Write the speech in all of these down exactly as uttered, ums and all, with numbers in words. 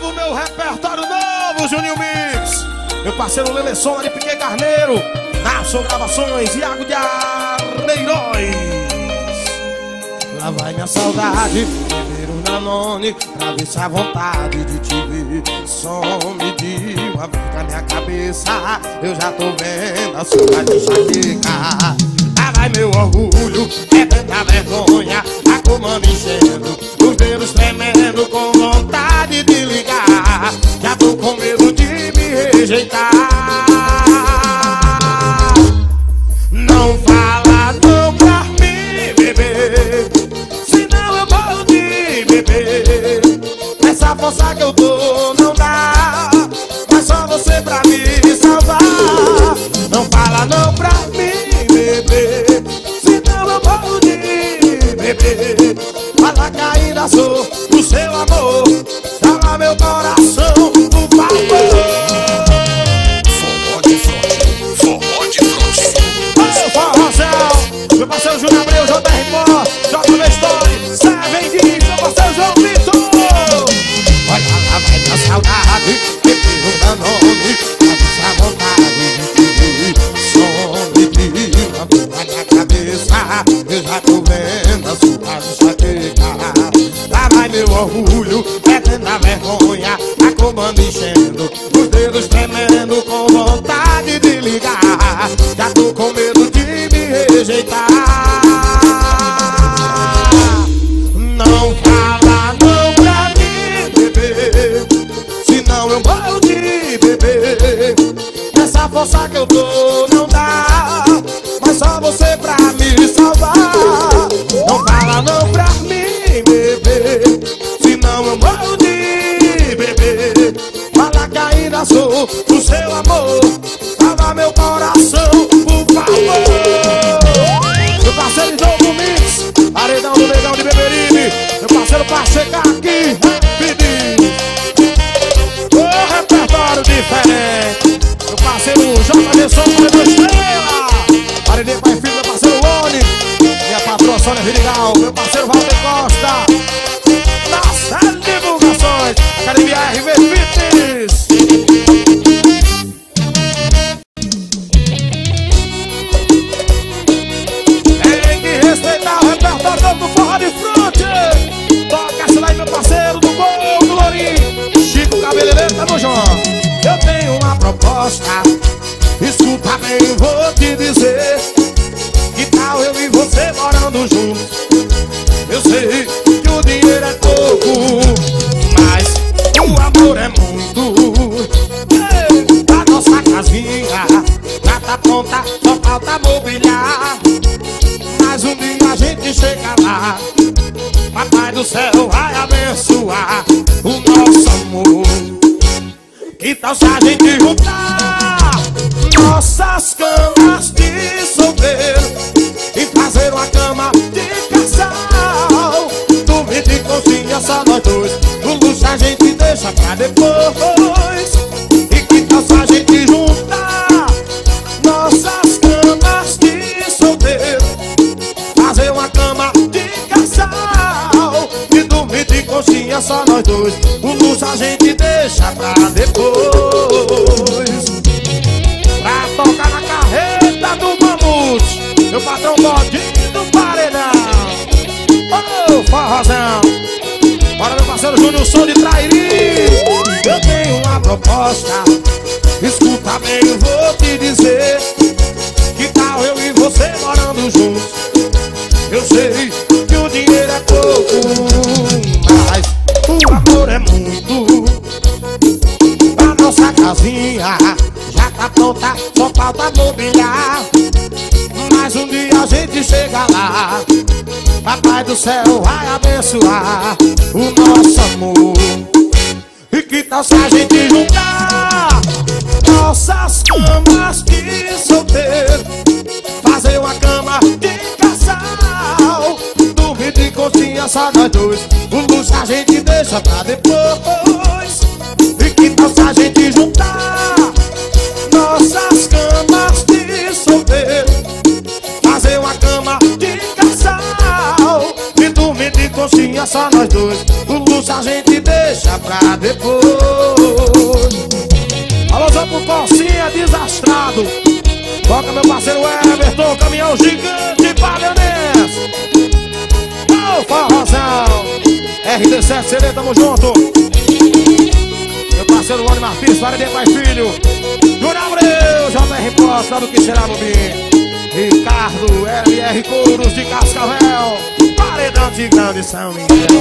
do meu repertório novo, Juninho Mix. Meu parceiro Leleson, de Piquet Carneiro, Nação Gravações, Iago de Arneiroz. Lá vai minha saudade, beber um Danone, pra ver se a vontade de te ver some de uma vez na minha cabeça. Eu já tô vendo a saudade chatecar. Lá vai meu orgulho, é tanta vergonha, a coma me enchendo, os dedos tremendo com vontade de ligar. Já tô com medo de me rejeitar. Não fala não pra mim, bebê, senão eu vou de beber. Essa força que eu tô não dá, mas só você pra me salvar. Não fala não pra mim, bebê, senão eu vou de beber. Fala que ainda sou o seu amor, salva meu coração, por favor. Forró de fronte, forró de fronte. Ô, forrozão, meu parceiro Júnior Abreu, J R Pó, J V Story, Seven D, meu parceiro João Vitor. Olha lá, vai minha saudade, que pergunta nome, avisa a vontade de te ver. Some de uma vez na minha cabeça, eu já tô vendo a saudade chatecar. Lá vai meu orgulho, é tanta vergonha, a coma me enchendo, os dedos tremendo com vontade de ligar. Já tô com medo de me rejeitar. Não fala não pra mim, bebê, senão eu morro de beber. Essa força que eu tô não dá, mas só você pra me salvar. Não fala não pra mim, bebê, senão eu morro de beber. Fala que ainda sou o seu amor, salva meu coração, por favor. Meu parceiro Novo Mix, paredão do Negão de Beberibe, meu parceiro pra chegar aqui, rapidinho. O repertório diferente, meu parceiro J V Som, paredão estrela. Paredão pai filho, meu parceiro Lone, minha patroa Sônia Vidigal, meu parceiro Walter Costa, Nossa Divulgações, Academia R V Fitness. Tem que respeitar o repertório do forró de fronte. Toca essa daí, meu parceiro do Gol do Lourinho, Chico Cabeleireiro, tamo junto. Eu tenho uma proposta, escuta bem, vou te dizer. Que tal eu e você morando juntos? Eu sei que o dinheiro é pouco, mas o amor é muito. Ei, a nossa casinha já tá pronta, só falta mobiliar. Mas um dia a gente chega lá, Papai do céu vai abençoar o nosso amor. Que tal se a gente juntar nossas camas de solteiro e fazer uma cama de casal? Dormir de conchinha só nós dois, o luxo a gente deixa pra depois. E que tal se a gente juntar nossas camas de solteiro, fazer uma cama de casal e dormir de conchinha só nós dois, o luxo a gente deixa pra depois. Pra tocar na carreta do Mamute, meu patrão Bodinho do Paredão. Ô, oh, forrozão, bora meu parceiro Júnior Som de Trairi. Eu tenho uma proposta, escuta bem, eu vou te dizer. Que tal eu e você morando juntos? Eu sei que o dinheiro é pouco, mas o amor é muito. A nossa casinha já tá pronta, só falta mobiliar. Mas um dia a gente chega lá, Papai do céu vai abençoar o nosso amor. E que tal se a gente juntar nossas camas de solteiro, fazer uma cama de casal, dormir de conchinha só nós dois, o luxo a gente deixa pra depois. E que tal se a gente juntar nossas camas de solteiro, fazer uma cama de casal e dormir de conchinha só nós dois, depois. O luxo a gente deixa pra depois. Alô, só pro Corsinha desastrado. Toca meu parceiro Everton, caminhão gigante Paganense. Ô, forrozão R D sete C D, tamo junto. Meu parceiro Lone Martins, para de pai filho. Júnior Abreu, J R Costa do que será Bobinho. Ricardo, L R Couros de Cascavel. Paredão de Grande São Miguel.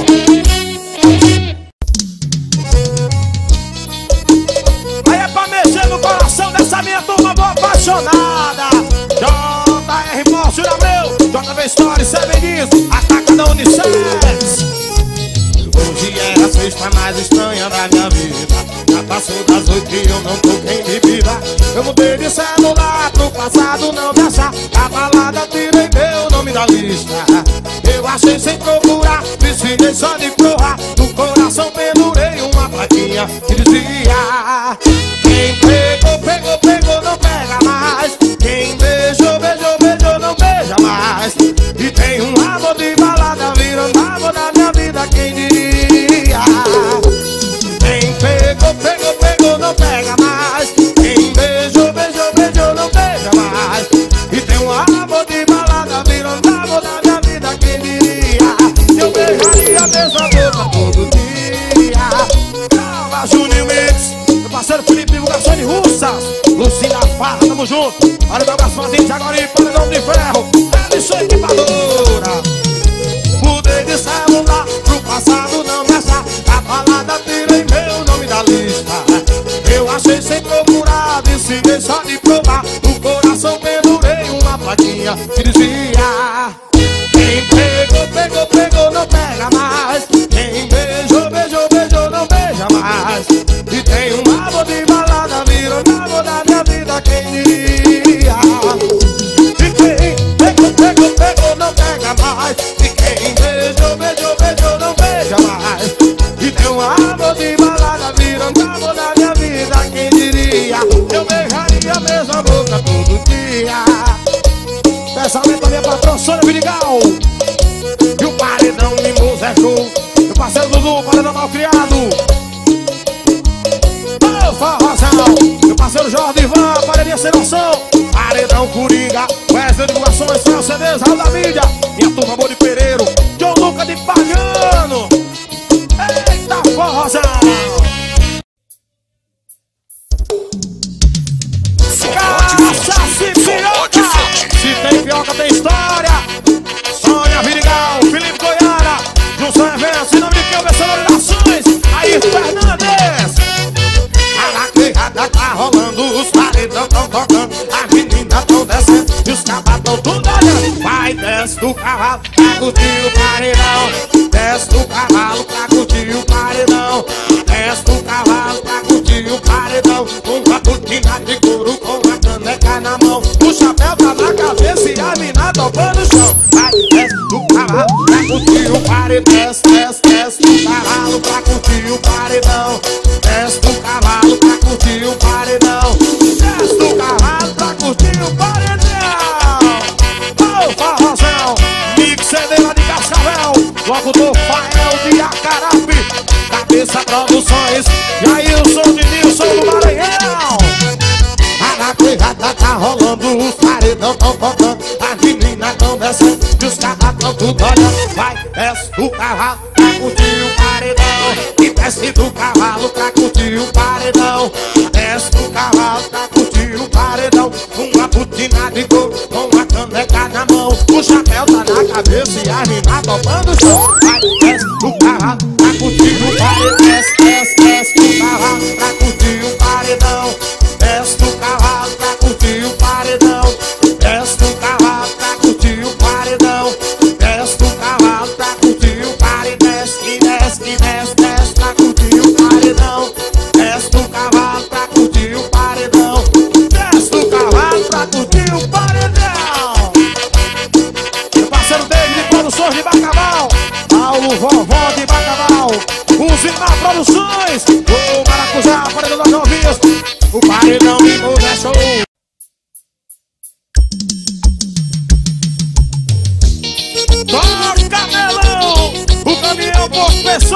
Aí é pra mexer no coração dessa minha turma boa apaixonada. J R Costa, Júnior Abreu, J V Story, Seven Dias, Atacadão Unissex. Hoje é a sexta mais estranha da minha vida. Já passou das oito e eu não toquei em bebida. Eu mudei de celular pro passado não me achar. A balada tirei meu nome da lista. Eu achei sem procurar, desfilei só de provar. No coração pendurei uma plaquinha que dizia: quem pegou, pegou, pegou, não pega mais. Quem beijou, beijou, beijou, não beija mais. E tem um amor de balada virando amor da minha vida, quem diria? Quem pegou, pegou, pegou, não pega mais. Quem beijou, beijou, beijou, não beija mais. E tem um amor de balada virando amor da minha vida, quem diria? Eu beijaria a mesma boca todo dia. Calma, Júnior Mix, meu parceiro Felipe, divulgação de Russas. Lucinda Farra, tamo junto. Olha o meu garçomzinho de Jaguari, paredão de ferro. É isso, equipadora. Mudei de celular pro passado não me achar. A balada tirei meu nome da lista. Eu achei sem procurar, decidi só de provar. No coração pendurei uma plaquinha que dizia: quem pegou, pegou, pegou, não pega mais. Quem beijou, beijou, beijou, não beija mais. E tem um amor de balada virando amor da minha vida, quem diria? E quem pegou, pegou, pegou, não pega mais. E quem beijou, beijou, beijou, não beija mais. E tem um amor de balada virando amor da minha vida, quem diria? Eu beijaria a mesma boca todo dia. Pensamento da minha patrão Sônia Vidigal. E o paredão Mimoso é show. Meu parceiro Dudu, paredão malcriado. Ô, forrozão. Meu parceiro Jorge Ivan, paredinha sem noção. Paredão Coringa, Wesley Divulgações, Fel C Ds, Raul da Mídia. Minha turma boa de Pereiro, John Luca de Pagano. Eita, forrozão. Cachaça e pioca. Se tem pioca, tem história. Sônia Vidigal, Felipe Goiara, Junção Eventos, em nome de quem? O vencedor de nações, Aí Fernandes. A lacreada tá rolando, os paredão tão tocando, as meninas tão descendo e os cabas tão tudo olhando. Vai, desce do cavalo pra curtir o paredão. Desce do cavalo pra curtir o paredão. Desce do cavalo pra curtir o paredão. Com a cortina de couro, com a caneca na mão. O chapéu tá na cabeça e a mina tocando no chão. Vai, desce do cavalo pra curtir o paredão. Desce, desce, desce do cavalo pra curtir o paredão. Desce do cavalo pra curtir o paredão. Desce do cavalo pra curtir o paredão. Ô, forrozão, Mix C D lá de Cascavel. Locutor Fael de Acarape, Cabeça Produções. E aí o som de Nilson do Maranhão. A lacreada tá rolando, os paredão tão tocando, as meninas tão descendo e os cabas tão tudo olhando. Vai, desce do cavalo pra curtir o paredão. E desce do cavalo pra curtir o paredão. Desce do cavalo pra curtir o paredão. Com uma botina de couro, com uma caneca na mão. O chapéu tá na cabeça e a mina topando o chão. Vai, desce do cavalo pra curtir o paredão. Desce, desce, desce do cavalo pra curtir o paredão. Desce do cavalo pra curtir o paredão. Desce do cavalo pra curtir o paredão. Desce do cavalo pra curtir o paredão. Desce e desce e desce, desce pra curtir o paredão. Desce do cavalo pra curtir o paredão. Desce do cavalo pra curtir o paredão. Meu parceiro David de Produções de Bacabal, Paulo Vovó de Bacabal, Usina Produções, o Maracujá, paredão das novinhas. O paredão Mimoso é show. Toca melão, o caminhão por pessoa.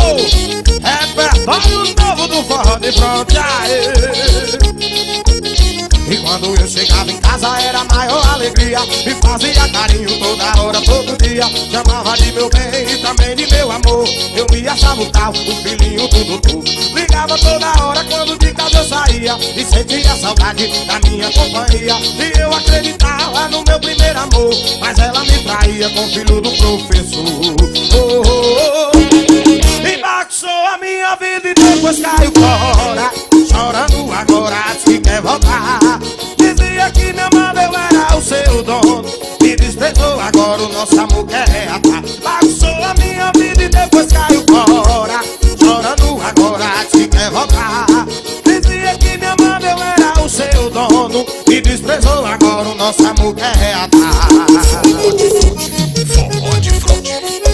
Repertório novo do forró de fronte, aê. E quando eu chegava em casa era a maior alegria. Me fazia carinho toda hora, todo dia. Chamava de meu bem e também de meu amor. Eu me achava o tal, o filhinho do Dudu. Ligava toda hora quando de casa eu saía e sentia saudade da minha companhia. E eu acreditava no meu primeiro amor, mas ela me traía com o filho do professor. Oh, oh, oh. E bagunçou a minha vida e depois caiu fora, chorando agora se quer voltar. Dizia que me amava, eu era o seu dono. Me desprezou, agora o nosso amor quer reatar. Bagunçou a minha vida e depois caiu fora, chorando agora se quer voltar. Dizia que me amava, eu era o seu dono. Me desprezou, agora o nosso amor quer reatar. Forró de fronte.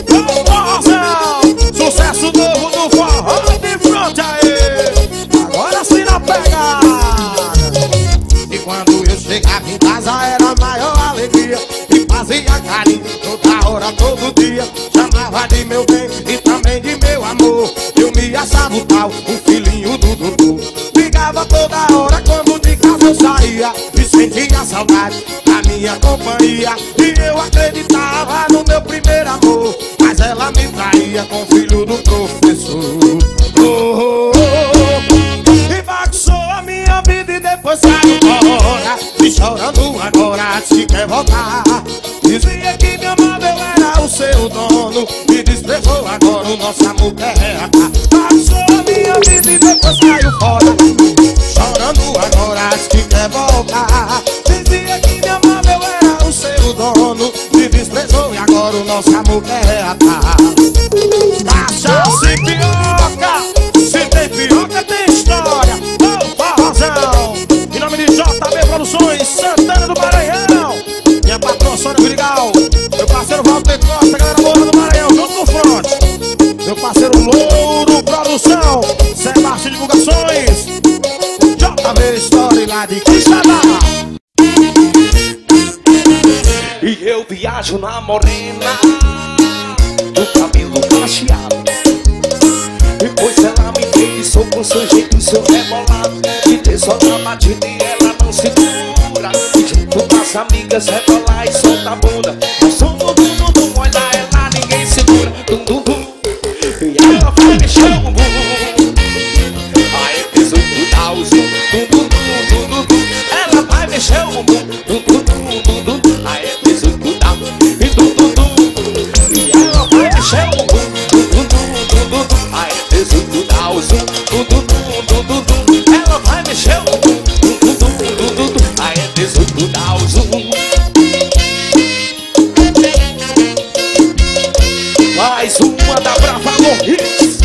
Sucesso novo do forró de fronte, aê. Agora sim na pegada. E quando eu chegava em casa era a maior alegria. E fazia carinho toda hora, todo dia. Chamava de meu bem e também de meu amor. Eu me achava o tal, o filhinho do Dudu. Ligava toda hora quando de casa eu saía e sentia saudade da minha companhia. E eu acreditava no meu primeiro amor, mas ela me traía com o filho do professor. Oh, oh, oh. E bagunçou a minha vida e depois saiu fora, e chorando agora se quer voltar. Dizia que me amava, eu era o seu dono. Me desprezou, agora o nosso amor quer reatar. Bagunçou a minha vida e depois saiu fora, chorando agora se quer voltar. Dizia que me amava, eu era o seu dono. Me desprezou e agora o nosso amor quer reatar. Cachaça e pioca, se tem pioca tem história. Ô forrozão, em nome de J B Produções, Santana do Maranhão. Minha patroa Sônia Vidigal, meu parceiro Walter Costa, galera boa do Maranhão, junto no front. Meu parceiro Louro Produção, Sebastião Divulgações, J B Story lá de Quixadá. E eu viajo na morena do cabelo cacheado. Depois ela me enfeitiçou com seu jeito e seu rebolado. E ter só na batida e ela não segura. E junto com as amigas rebolar e solta a bunda. O som do dum dum dum, olha ela, ninguém segura. Dum dum dum, e ela vai mexer o bumbum. Aí dezoito dá o zoom. Dum dum dum dum dum dum, ela vai mexer o bumbum. Dum dum dum dum dum dum, aí dezoito dá e dum dum dum. E ela vai mexer o bumbum. Dum dum dum dum dum dum, aí dezoito dá o zoom. Dum dum dum dum dum dum, ela vai mexer o bumbum. Dum dum dum dum dum dum, aí dezoito dá o zoom. Mais uma da Brava Morris.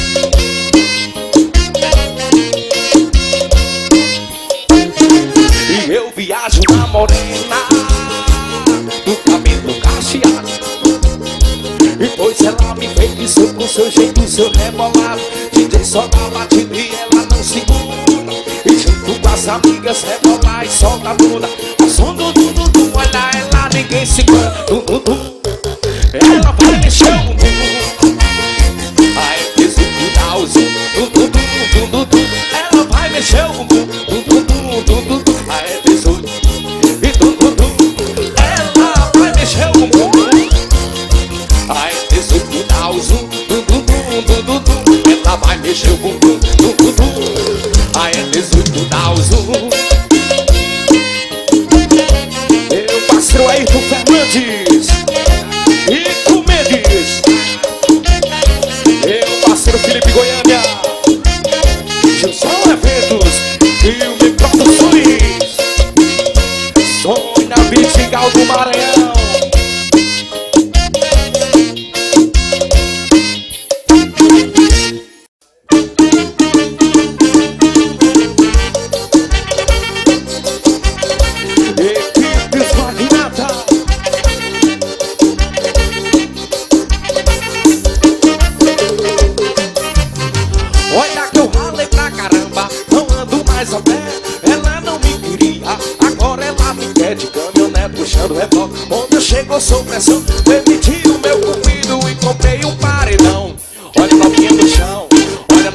E eu viajo na morena do cabelo cacheado. E pois ela me enfeitiçou com seu jeito, seu rebolado. D J só dá batida e ela não segura. E junto com as amigas rebolar e solta a bunda. O som do dum dum dum, olha ela, ninguém segura. Dum dum dum, ela vai mexer o bumbum. Aí dezoito dá o zoom. Dum dum dum dum dum, ela vai mexer o bumbum. Dum dum dum dum dum, aí dezoito e dum dum dum, ela vai mexer o bumbum. Aí dezoito dá o zoom. Dum dum dum dum dum, ela vai mexer o bumbum. Dum dum dum, aí dezoito dá o zoom. Meu parceiro Ayrton Fernandes e com Mendes, meu parceiro Felipe Goiânia, Gilson Eventos e o Mi Produções, Sônia Vidigal do Maranhão. Equipes Magnata. Olha que eu ralei pra caramba, não ando mais a pé. Ela não me queria, agora ela me quer de caminhonete puxando reboque. Onde eu chego sou pressão, permiti o meu cupido e comprei um paredão. Olha a novinha no chão,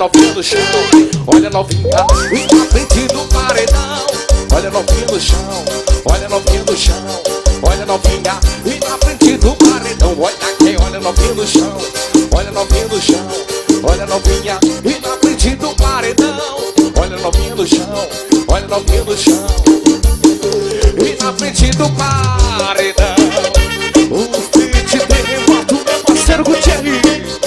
novinha no chão, olha novinha e na frente do paredão. Olha novinha no chão, olha novinha no chão, olha novinha e na frente do paredão. Olha quem olha novinha no chão, olha novinha no chão, olha novinha e na frente do paredão. Olha novinha no chão, olha novinha no chão e na frente do paredão. O feat terremoto, meu parceiro Gutierrez.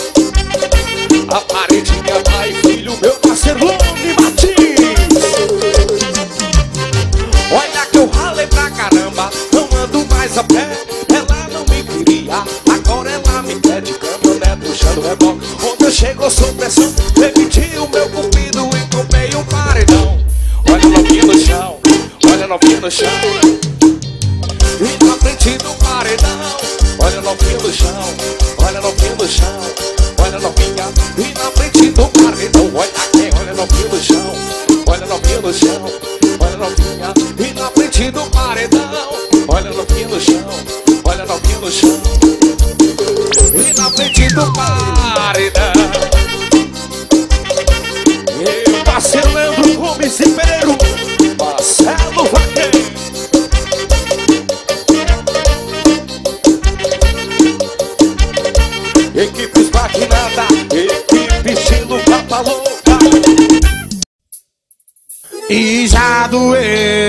A paredinha pai e filho, meu parceiro Lone Martins. Olha que eu ralei pra caramba, não ando mais a pé. Ela não me queria, agora ela me quer de caminhonete puxando reboque. Onde eu chego sob pressão, repeti o meu cupido e comprei um paredão. Olha novinha no chão, olha novinha no chão e na frente do paredão. Olha novinha no chão, olha novinha no chão, olha novinha e na frente do paredão. Olha quem olha novinha no chão, olha novinha no chão, olha novinha e na frente do paredão. Olha novinha no chão, olha novinha no chão e na frente do paredão. E parceiro Leandro Gomes e Pereiro, Marcelo Vaqueiro. Equipe esmaquinada, equipe estilo capa louca. E já doeu,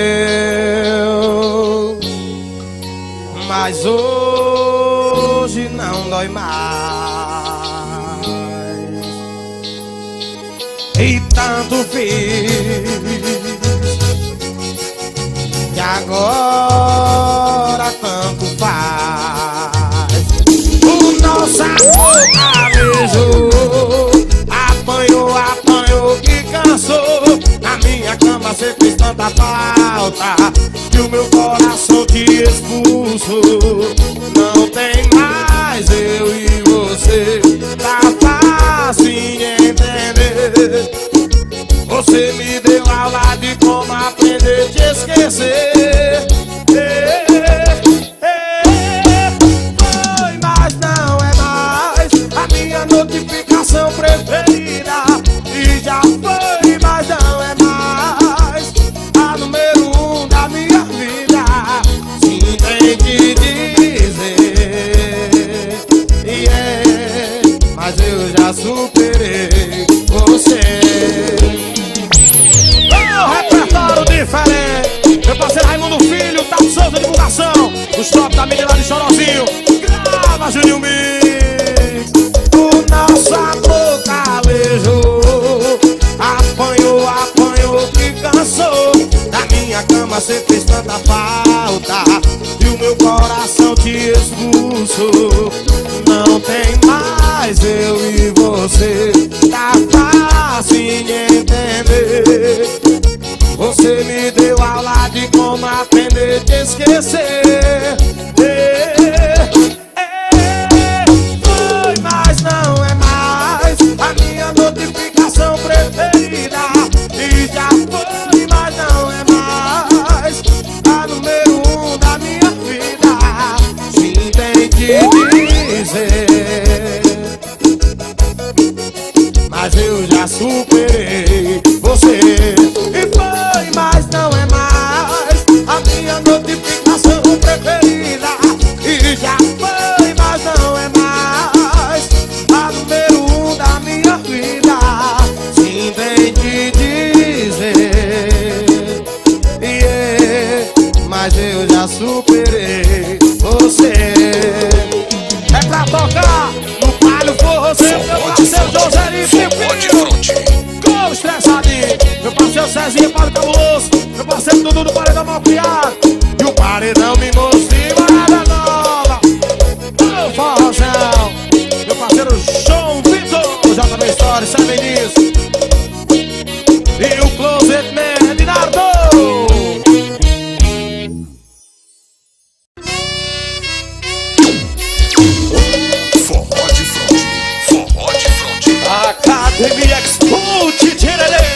mas hoje não dói mais. E tanto fiz que agora tanto faz. O nosso amor calejou, apanhou, apanhou que cansou. Na minha cama cê fez tanta falta que o meu coração te expulsou. Não tem mais eu e você, tá fácil de entender. Você me deu aula de como aprender a te esquecer. Foi, mas não é mais a minha notificação preferida. E já foi, mas não é mais a número um da minha vida. Sim, tem que dizer, yeah, mas eu já superei você. Repertório diferente, meu parceiro Raimundo Filho, Tato Souza Divulgação, os top da mídia lá de Chorozinho. Grava Júnior Mix. O nosso amor calejou, apanhou, apanhou que cansou. Da minha cama cê fez tanta falta e o meu coração te expulsou. Não tem mais eu e você, tá fácil de entender. Você me deu aula de como aprender a te esquecer. Foi, mas não é mais a minha notificação preferida. E já foi, mas não é mais a número um da minha vida. Sim, tem que dizer, mas eu já superei você. E foi, mas não é mais a minha notificação preferida. E já foi, mas não é mais a número um da minha vida. Sim, tem que dizer, yeah, mas eu já superei você. É pra tocar no palio forrozeiro, meu parceiro José e Filipinho. Como estressadinho, meu parceiro Cezinha, Padre Cabuloso, meu parceiro Dudu do Paredão Malcriado. E o Paredão me mostrou nada nova. Ô forrozão, meu parceiro João Vitor, o J B Story, sabem disso. E o Closet Man, Dinardo. Forró de fronte, forró de fronte. Academia Expult, tirarei.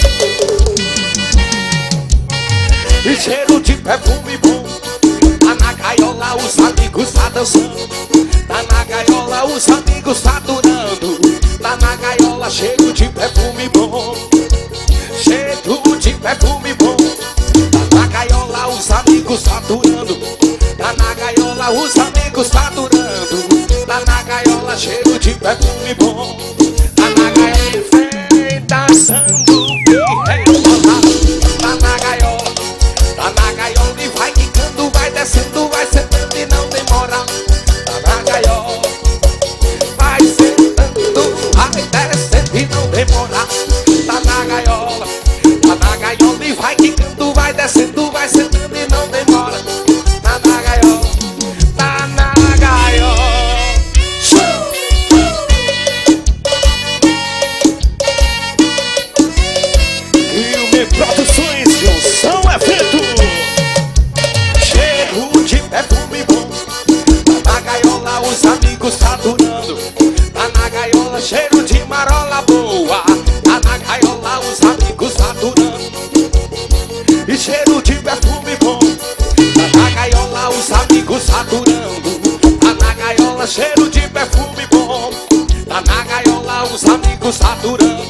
E cheiro de perfume bom. Tá na gaiola, os amigos tá dançando. Tá na gaiola, os amigos tá adorando. Tá na gaiola, gaiola, cheiro de perfume bom. Cheiro de perfume bom. Tá na gaiola, os amigos faturando. Tá na gaiola, os amigos faturando. Tá na gaiola, cheiro de perfume bom. Tá na gaiola, vem dançando e rebola. Tá na gaiola, tá na gaiola e vai quicando, vai descendo, vai sentando e não demora. Tá na gaiola, vai sentando, vai descendo e não demora. Tá na gaiola, tá na gaiola e vai quicando, vai descendo, vai sentando e não demora. Tá na gaiola, tá na gaiola. Produções Junção Evento. Cheiro de perfume bom. Tá na gaiola, os amigos faturando. Tá na gaiola, cheiro de marola boa. Tá na gaiola, os amigos faturando. E cheiro de perfume bom. Tá na gaiola, os amigos faturando. Tá na gaiola, cheiro de perfume bom. Tá na gaiola, os amigos faturando.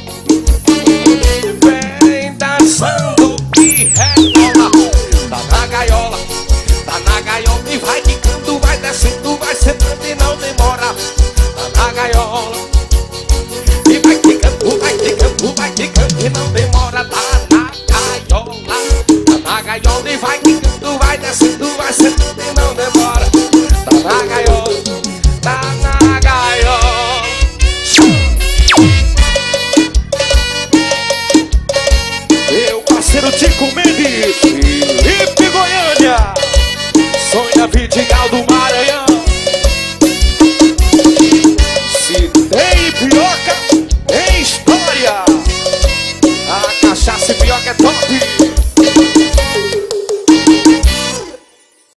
Dançando e rebola. Tá na gaiola, tá na gaiola e vai quicando, vai descendo, vai sentando e não demora. Tá na gaiola e vai quicando, vai quicando, vai quicando e não demora. Tá na gaiola, tá na gaiola e vai quicando, vai descendo, vai sentando e não demora. Tá na gaiola, tá na gaiola. Tico Mendes, Felipe Goiânia, Sônia Vidigal do Maranhão. Se tem pioca, tem história. A cachaça e pioca é top.